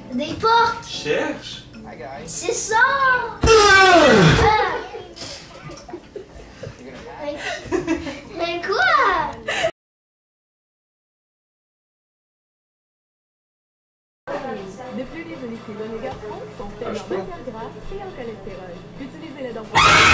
Des portes. Cherche. C'est ça. Mais quoi? De plus, les oligosaches sont faibles en matière grasse et en cholestérol. Utilisez-les donc.